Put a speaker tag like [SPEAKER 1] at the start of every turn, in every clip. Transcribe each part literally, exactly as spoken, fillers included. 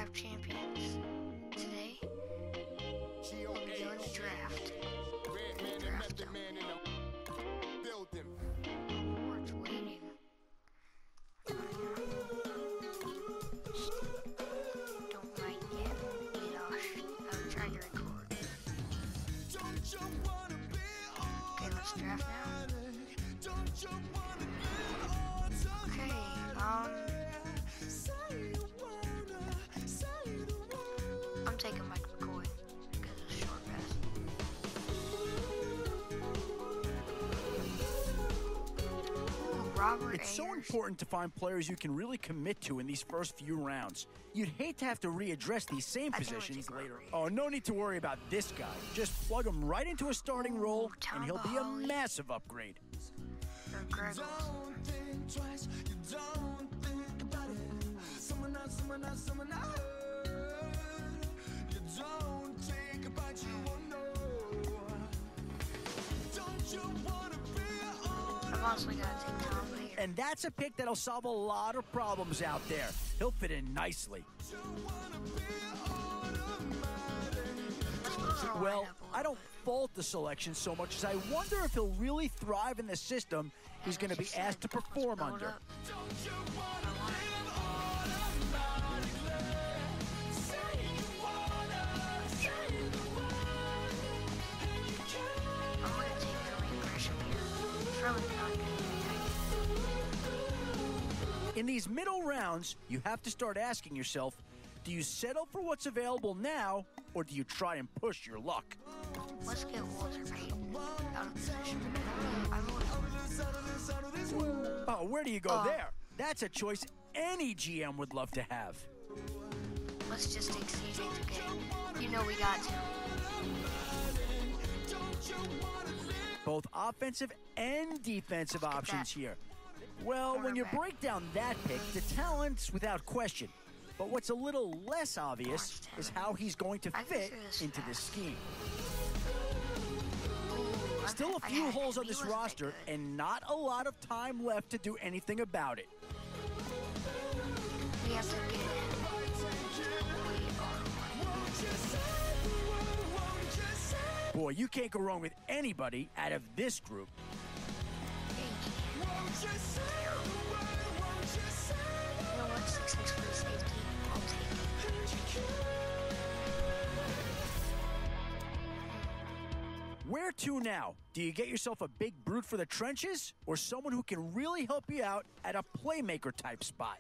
[SPEAKER 1] Draft Champions. Today, we'll be doing the draft. Draft them. Awards waiting. Don't mind yet. I'll try to record. Okay, let's draft now. Okay, um... I'm taking Mike McCoy because of the short pass. Ooh, Robert
[SPEAKER 2] It's so
[SPEAKER 1] Ayers.
[SPEAKER 2] important to find players you can really commit to in these first few rounds. You'd hate to have to readdress these same
[SPEAKER 1] I think we'll
[SPEAKER 2] positions
[SPEAKER 1] take
[SPEAKER 2] later.
[SPEAKER 1] Robert
[SPEAKER 2] Oh, no need to worry about this guy. Just plug him right into a starting
[SPEAKER 1] Ooh,
[SPEAKER 2] role,
[SPEAKER 1] Tom
[SPEAKER 2] and he'll be a
[SPEAKER 1] Holly.
[SPEAKER 2] massive upgrade.
[SPEAKER 1] Or Greggles. I've also got to take Tom Brady.
[SPEAKER 2] And that's a pick that'll solve a lot of problems out there. He'll fit in nicely. Well, I don't fault the selection so much as I wonder if he'll really thrive in the system he's going to be asked to perform under. In these middle rounds, you have to start asking yourself, do you settle for what's available now, or do you try and push your luck?
[SPEAKER 1] Let's get Walter Payton out of position. I vote.
[SPEAKER 2] Oh, where do you go
[SPEAKER 1] Uh,
[SPEAKER 2] there? That's a choice any G M would love to have.
[SPEAKER 1] Let's just take C J today. You know we got to.
[SPEAKER 2] Both offensive and defensive
[SPEAKER 1] Look at
[SPEAKER 2] options
[SPEAKER 1] that.
[SPEAKER 2] here. Well, when you
[SPEAKER 1] Quarterback.
[SPEAKER 2] break down that pick, the talent's without question. But what's a little less obvious
[SPEAKER 1] Orange
[SPEAKER 2] is
[SPEAKER 1] talent.
[SPEAKER 2] how he's going to
[SPEAKER 1] I can
[SPEAKER 2] fit
[SPEAKER 1] do this
[SPEAKER 2] into this
[SPEAKER 1] fast.
[SPEAKER 2] scheme.
[SPEAKER 1] Ooh,
[SPEAKER 2] Still a
[SPEAKER 1] I
[SPEAKER 2] few
[SPEAKER 1] had
[SPEAKER 2] holes
[SPEAKER 1] him.
[SPEAKER 2] on
[SPEAKER 1] He
[SPEAKER 2] this
[SPEAKER 1] wasn't that
[SPEAKER 2] roster
[SPEAKER 1] good.
[SPEAKER 2] and not a lot of time left to do anything about it.
[SPEAKER 1] We have to get him.
[SPEAKER 2] Boy, you can't go wrong with anybody out of this group.
[SPEAKER 1] You know what? Six six for the safety. I'll take it.
[SPEAKER 2] Where to now? Do you get yourself a big brute for the trenches or someone who can really help you out at a playmaker type spot?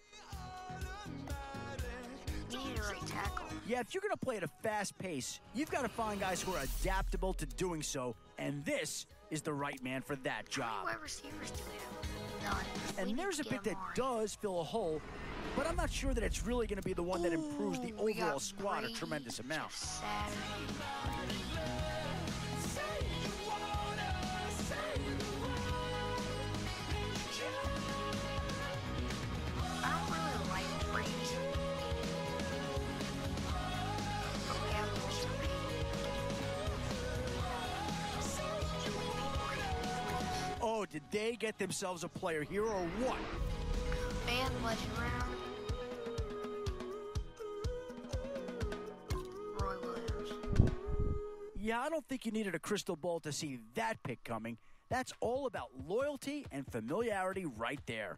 [SPEAKER 1] We need a right tackle.
[SPEAKER 2] Yeah, if you're going to play at a fast pace, you've got to find guys who are adaptable to doing so, and this is the right man for that
[SPEAKER 1] How
[SPEAKER 2] job.
[SPEAKER 1] many wide receivers do we have? None. We
[SPEAKER 2] And
[SPEAKER 1] need
[SPEAKER 2] there's
[SPEAKER 1] to
[SPEAKER 2] a
[SPEAKER 1] get
[SPEAKER 2] pick that
[SPEAKER 1] more.
[SPEAKER 2] does fill a hole, but I'm not sure that it's really going to be the one that improves the
[SPEAKER 1] Ooh, we got
[SPEAKER 2] overall squad a
[SPEAKER 1] Brady,
[SPEAKER 2] tremendous amount.
[SPEAKER 1] Jeff Saturday. I don't really like Brady. But we have Walter Payton.
[SPEAKER 2] Oh, did they get themselves a player here or what?
[SPEAKER 1] Fan legend round. Roy Williams.
[SPEAKER 2] Yeah, I don't think you needed a crystal ball to see that pick coming. That's all about loyalty and familiarity right there.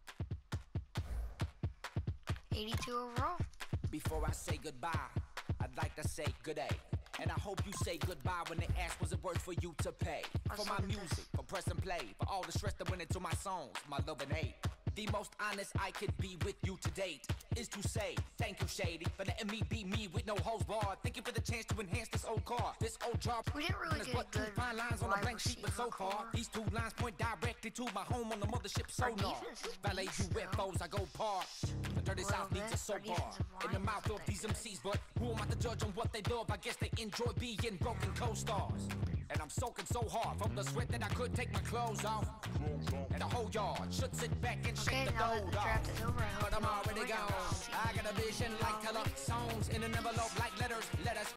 [SPEAKER 1] eighty-two overall.
[SPEAKER 3] Before I say goodbye, I'd like to say good day. And I hope you say goodbye when they ask was it worth for you to pay.
[SPEAKER 1] I'll
[SPEAKER 3] For my
[SPEAKER 1] second
[SPEAKER 3] music,
[SPEAKER 1] this.
[SPEAKER 3] for press and play, for all the stress that went into my songs, my love and hate. The most honest I could be with you to date is to say thank you, Shady, for letting me be me with no hoes barred. Thank you for the chance to enhance this old car, this old jar.
[SPEAKER 1] We didn't really get a
[SPEAKER 3] But two
[SPEAKER 1] good
[SPEAKER 3] fine lines on a
[SPEAKER 1] wide
[SPEAKER 3] blank sheet, but so
[SPEAKER 1] receiver
[SPEAKER 3] far
[SPEAKER 1] core.
[SPEAKER 3] these two lines point directly to my home on the mothership
[SPEAKER 1] Our
[SPEAKER 3] sonar.
[SPEAKER 1] defense is
[SPEAKER 3] Valet
[SPEAKER 1] beast,
[SPEAKER 3] U F Os, I go par. The dirty
[SPEAKER 1] Little
[SPEAKER 3] South needs
[SPEAKER 1] bit.
[SPEAKER 3] a soap
[SPEAKER 1] Our
[SPEAKER 3] bar
[SPEAKER 1] defensive
[SPEAKER 3] in the
[SPEAKER 1] line
[SPEAKER 3] mouth
[SPEAKER 1] isn't
[SPEAKER 3] of
[SPEAKER 1] that
[SPEAKER 3] these
[SPEAKER 1] good.
[SPEAKER 3] M Cs, but who am I to judge on what they love? I guess they enjoy being broken co-stars. And I'm soaking so hard from the sweat that I could take my clothes off. And the whole yard should sit back and
[SPEAKER 1] Okay,
[SPEAKER 3] shake the
[SPEAKER 1] now that
[SPEAKER 3] dough
[SPEAKER 1] the draft is over, I hope
[SPEAKER 3] But I'm
[SPEAKER 1] you all
[SPEAKER 3] already
[SPEAKER 1] enjoyed
[SPEAKER 3] gone.
[SPEAKER 1] it.
[SPEAKER 3] I got a vision like teller songs in an envelope like letters. Let us